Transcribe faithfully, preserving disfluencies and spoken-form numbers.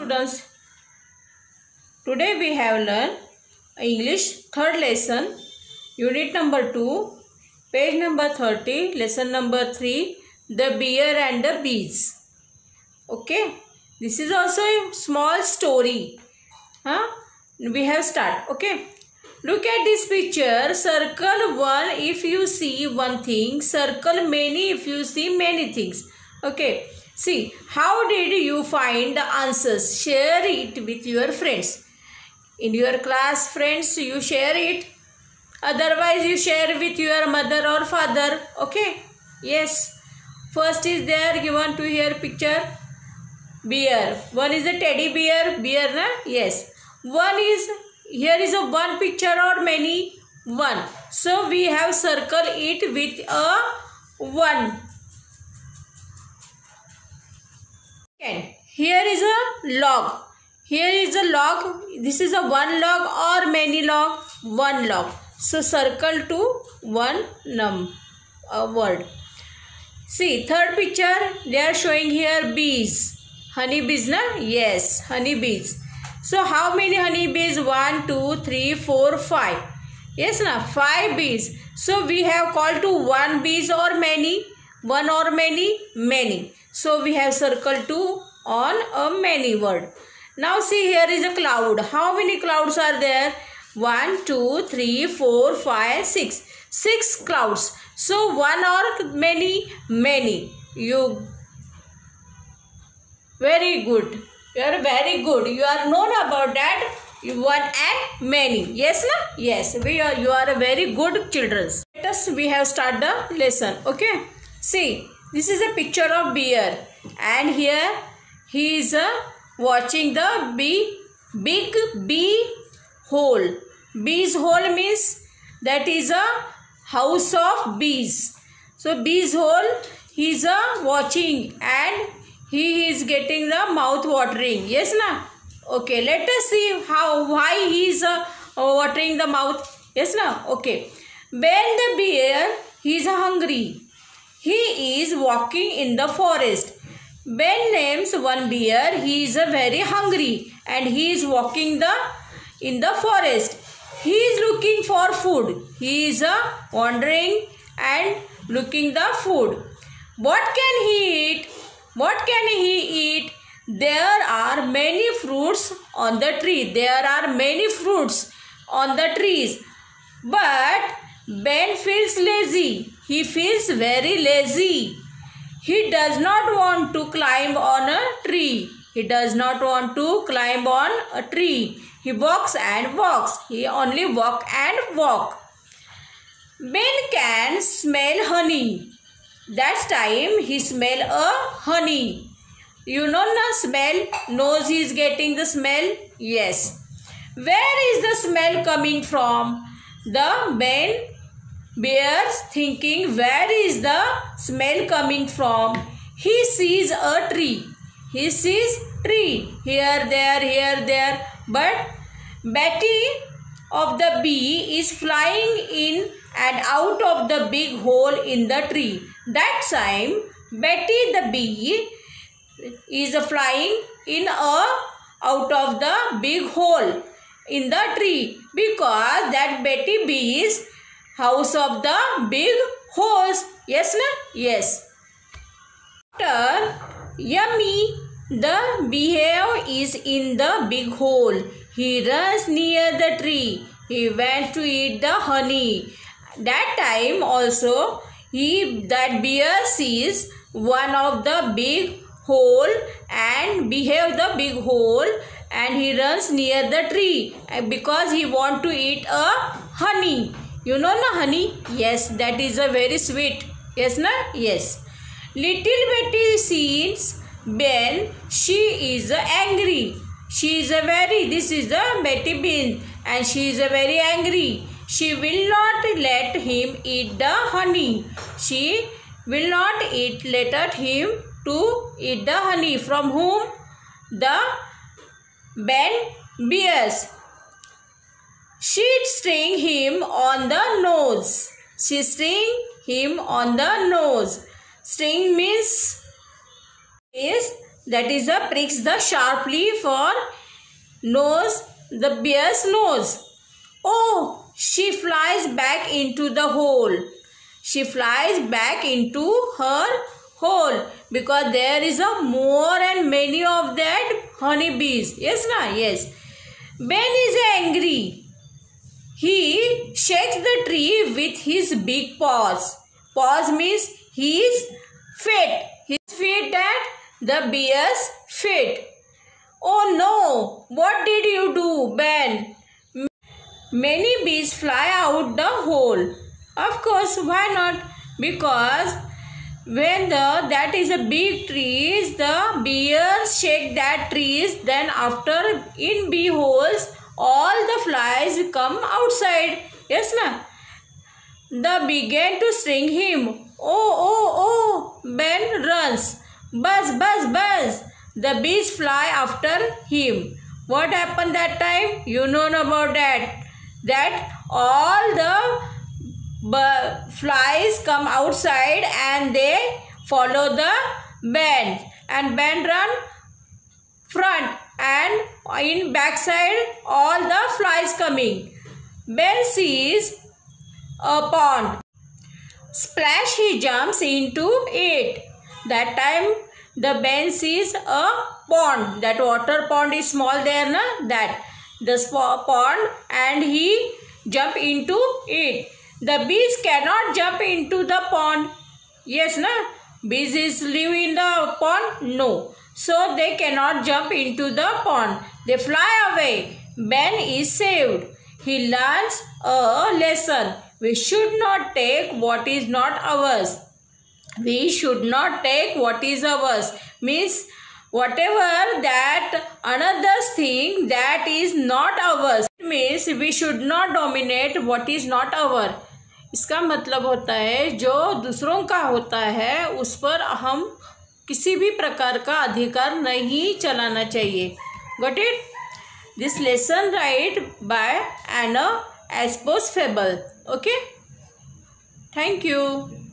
students, today we have learned English third lesson, unit number two, page number thirty, lesson number three, the bear and the bees. Okay, this is also a small story. Huh? We have start. Okay, look at this picture. Circle one if you see one thing, circle many if you see many things. Okay, see, how did you find the answers? Share it with your friends. In your class, friends, you share it. Otherwise, you share with your mother or father. Okay, yes. First is there, given to here picture. Bear. One is a teddy bear. Bear, na? Yes. One is, here is a one picture or many? One. So, we have circle it with a one. Here is a log. Here is a log. This is a one log or many log? One log. So, circle to one num uh, word. See, third picture, they are showing here bees. Honey bees, na? Yes, honey bees. So, how many honey bees? One, two, three, four, five. Yes, na? Five bees. So, we have called to one bees or many? One or many? Many. So, we have circle two on a many word. Now, see, here is a cloud. How many clouds are there? One, two, three, four, five, six. Six clouds. So, one or many? Many. You, very good. You are very good. You are known about that. You one and many. Yes, na? Yes. We are. You are a very good children. Let us. We have started the lesson. Okay. See, this is a picture of bear, and here he is uh, watching the bee, big bee hole. Bees hole means that is a house of bees. So bees hole he is uh, watching and he is getting the mouth watering. Yes, na? Okay, let us see how, why he is uh, watering the mouth. Yes, na? Okay. When the bear, he is hungry. He is walking in the forest. Ben names one bear. He is uh, very hungry and he is walking the in the forest. He is looking for food. He is uh, wandering and looking the food. What can he eat? What can he eat? There are many fruits on the tree. There are many fruits on the trees. But Ben feels lazy. He feels very lazy. He does not want to climb on a tree. He does not want to climb on a tree. He walks and walks. He only walk and walk. Ben can smell honey. That time he smell a honey. You know na smell? Nose he is getting the smell? Yes. Where is the smell coming from? The Ben bears thinking where is the smell coming from? He sees a tree. He sees tree. Here, there, here, there. But Betty of the bee is flying in and out of the big hole in the tree. That time Betty the bee is flying in a out of the big hole in the tree because that Betty bee is house of the big holes. Yes, na? Yes. After Yummy, the beehive is in the big hole. He runs near the tree. He went to eat the honey. That time also, he that bear sees one of the big hole and behave the big hole and he runs near the tree because he want to eat a honey. You know na honey? Yes, that is a very sweet. Yes na? Yes. Little Betty sees Ben. She is angry. She is a very, this is the Betty Bean and she is a very angry. She will not let him eat the honey. She will not eat, let him to eat the honey. From whom? The Ben bears. She sting him on the nose. She sting him on the nose. Sting means is that is the pricks the sharply for nose, the bear's nose. Oh, she flies back into the hole. She flies back into her hole because there is a more and many of that honeybees. Yes, na? Yes. Ben is angry. He shakes the tree with his big paws. Paws means his feet. His feet at the bear's feet. Oh no! What did you do, Ben? Many bees fly out the hole. Of course, why not? Because when the that is a big trees, the bears shake that trees. Then after in bee holes, all the flies come outside. Yes, na? The began to sting him. Oh, oh, oh! Ben runs. Buzz, buzz, buzz! The bees fly after him. What happened that time? You know about that. That all the flies come outside and they follow the Ben. And Ben run front and in backside all the flies coming. Ben sees a pond. Splash, he jumps into it. That time the Ben sees a pond. That water pond is small there, na? That the pond, and he jump into it. The bees cannot jump into the pond. Yes, na? Bees is live in the pond? No. So they cannot jump into the pond. They fly away. Ben is saved. He learns a lesson. We should not take what is not ours. We should not take what is ours. Means whatever that another thing that is not ours. Means we should not dominate what is not our. इसका मतलब होता है जो दूसरों का होता है उस पर हम किसी भी प्रकार का अधिकार नहीं चलाना चाहिए. Got it? This lesson right by Anna Aspos Fable. Okay? Thank you.